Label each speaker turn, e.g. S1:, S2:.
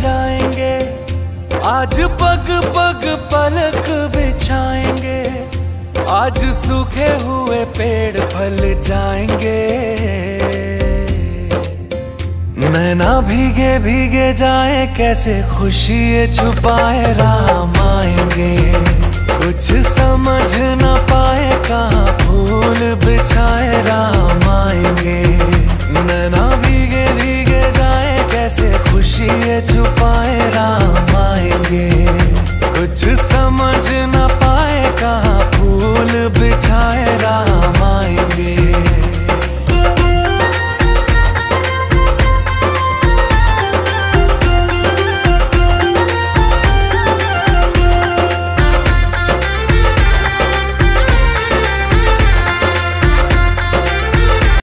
S1: जाएंगे, आज पग पग पलक बिछाएंगे, आज सूखे हुए पेड़ फल जाएंगे। नैना भीगे भीगे जाए, कैसे खुशी छुपाए राम आएंगे। कुछ समझ न पाए, कहाँ फूल बिछाए राम आएंगे।